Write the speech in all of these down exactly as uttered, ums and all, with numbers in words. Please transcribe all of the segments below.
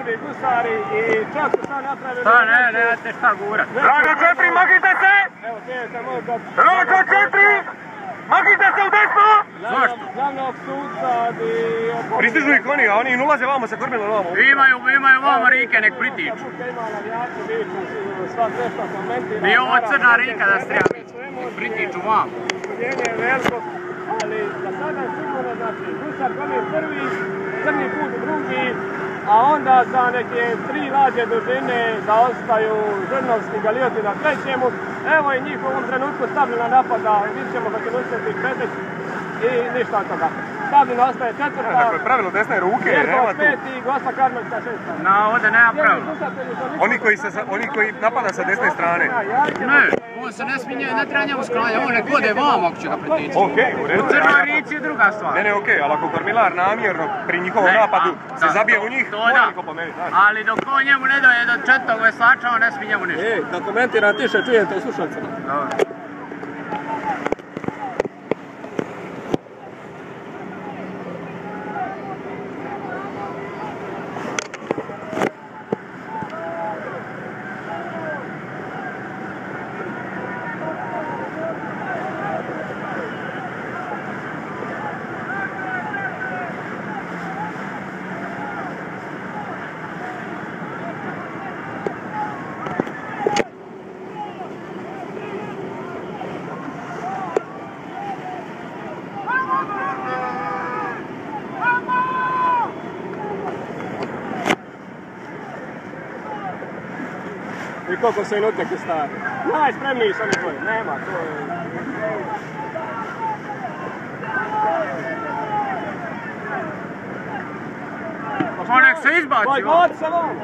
prvi gusari i čak su sad napravili... Šta, ne, nemate šta gurat. Drago četiri, makite se! Evo, slijedite moj kad... Drago četiri! Makite se u desno! Zašto? Glavnog suca i... Pristižu ih oni, a oni i ulaze vamo sa kormilom vamo. Imaju, imaju vamo rike, nek pritiču. Nije ovo crna rika da strija, nek pritiču vamo. Udjenje je veliko, ali za sada je sigurno, znači, gusar kome prvi, crni put drugi, a onda za neke tri lađe dužine zaostaju žrnovski galijoti na trećemu. Evo i njih u ovom trenutku Stavljena napada, vidjet ćemo kako će uspjeti Petić i ništa od toga. Stavljena ostaje četvrta. Dakle, pravilo desne ruke, nema tu. peti i Gospa Karmelca šesta. Na, ovdje nema pravila. Oni koji, se, oni koji napada sa desne strane. Ne, on se ne smije, ne treba njemu sklanja, on nek ode vamo ako će ga pritići. Okej, u redu. U crnoj rici je druga stvar. Ne, ne, okej, ali ako kormilar namjerno pri njihovom napadu se zabije u njih, mora ko po meni, znaš. Ali dok on njemu ne doje do četvrtog veslača, on ne smije njemu ništa. Ej, da komentira tiše, čujete u slušalcima. Dobro. I koliko se minutnjaki stavi. Najspremniji su oni tvoji, nema, to je... Pa nek se izbaci Boj, vam. god se vam!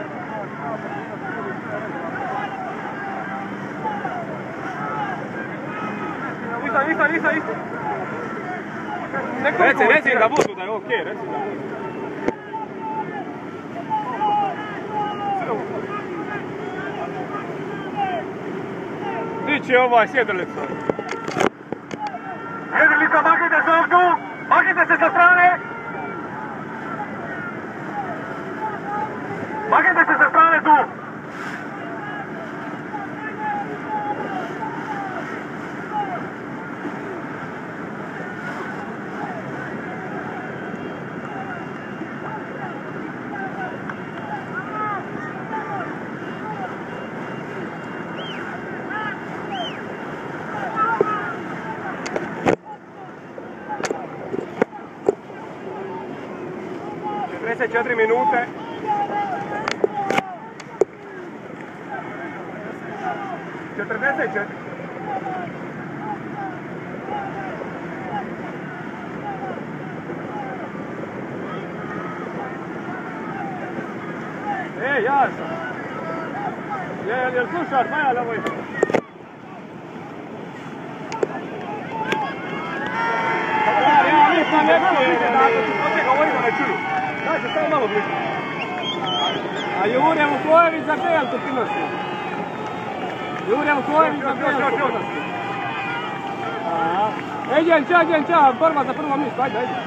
Isto, isto, isto, isto. Reci, reci da budu da je okej, reci da budu. Dići ovaj sjedrlicu. Sjedrlica, makite se ovdje! Makite se sa strane! Makite se sa strane tu! četrdeset četiri minute. četrdeset četiri. E, ja sam. Jel, jel slušaš, Maja, da ovo je? Ja nisam neki, Govorimo, ne čuju. Daj se samo malo blizu. A Jure Vukojević za Beltu ti nosi. Jure Vukojević za Beltu ti nosi. Eđen ča, eđen ča, borba za prvo mjesto, ajde, ajde.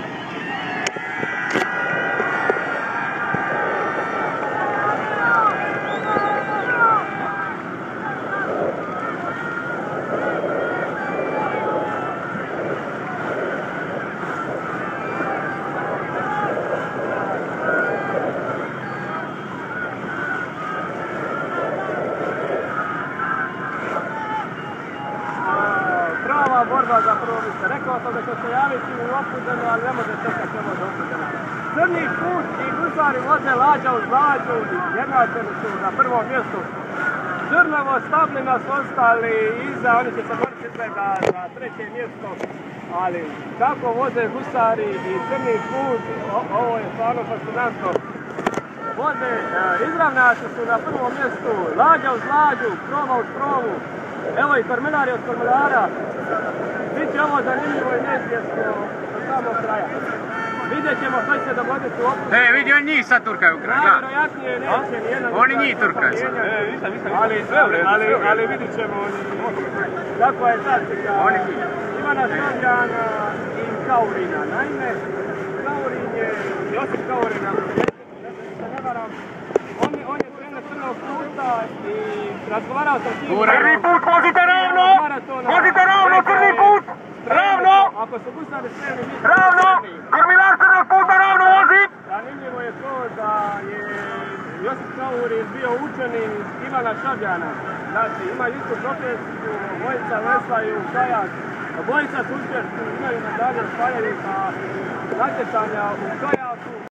Borba za prvo mjesto. Rekao sam da će se javiti u opuđenu, ali ne može čekati ovo do opuđena. Crni put i gusari voze lađa uz lađu i jednačeni su na prvom mjestu. Žrnovo, Stavljena su ostali iza, oni će se boriti izgleda za treće mjesto. Ali kako voze gusari i crni put, o, ovo je stvarno fascinantno. Voze, e, izravnači su na prvom mjestu, lađa uz lađu, prova uz provu. Evo i kormilar je od kormilara. Biće ovo zanimljivo i neizvjesno do samog kraja. Vidjet ćemo što će se dogoditi u opustu. E, vidi, oni njih sad turkaju kraj. Najvjerojatnije neće nijedan... Oni njih turkaju sad. E, nisam, nisam, ali, ali, ali, ali vidit ćemo kako je taktika Ivana Stavljana i Kaurina. Naime, Kaurin je, Josip Kaurin, ako se ne varam, razgovarao sam s njim. Crni put, vozite ravno! Vozite ravno, crni put! Ravno! Ako su gusari spremni, mi smo Ravno! spremni. Kormilar crnog puta ravno vozi! Zanimljivo je to da je Josip Čauris bio učenik Ivana Šabjana. Znači, ima istu profesiju, obojica veslaju kajak, obojica su uspješni, imaju medalje, spajaju sa natjecanja u kajaku.